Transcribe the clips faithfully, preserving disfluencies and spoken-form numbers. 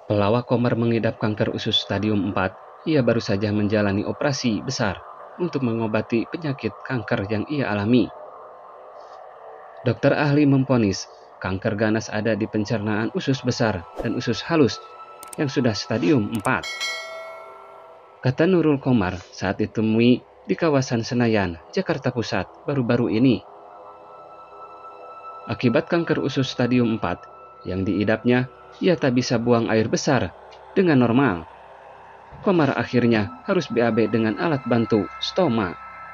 Pelawak Komar mengidap kanker usus stadium empat. Ia baru saja menjalani operasi besar untuk mengobati penyakit kanker yang ia alami. Dokter ahli memvonis kanker ganas ada di pencernaan usus besar dan usus halus yang sudah stadium empat. Kata Nurul Komar saat ditemui di kawasan Senayan, Jakarta Pusat baru-baru ini. Akibat kanker usus stadium empat yang diidapnya, ia tak bisa buang air besar dengan normal. Komar akhirnya harus B A B dengan alat bantu stoma.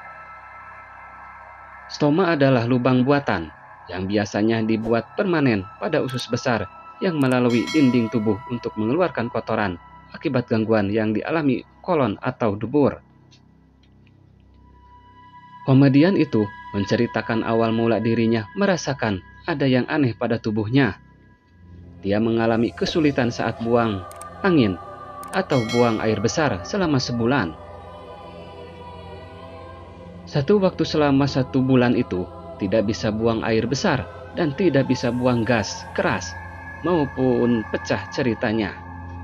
Stoma adalah lubang buatan yang biasanya dibuat permanen pada usus besar yang melalui dinding tubuh untuk mengeluarkan kotoran akibat gangguan yang dialami kolon atau dubur. Komedian itu menceritakan awal mula dirinya merasakan ada yang aneh pada tubuhnya. Dia mengalami kesulitan saat buang angin atau buang air besar selama sebulan. Satu waktu selama satu bulan itu tidak bisa buang air besar dan tidak bisa buang gas keras maupun pecah ceritanya.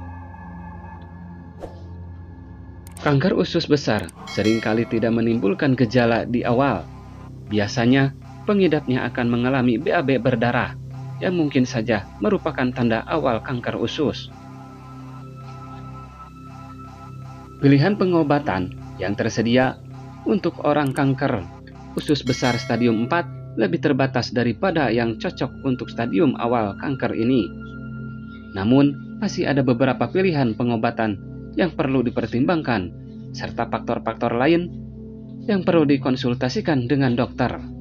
Kanker usus besar seringkali tidak menimbulkan gejala di awal. Biasanya pengidapnya akan mengalami B A B berdarah yang mungkin saja merupakan tanda awal kanker usus. Pilihan pengobatan yang tersedia untuk orang kanker usus besar stadium empat lebih terbatas daripada yang cocok untuk stadium awal kanker ini. Namun, masih ada beberapa pilihan pengobatan yang perlu dipertimbangkan, serta faktor-faktor lain yang perlu dikonsultasikan dengan dokter.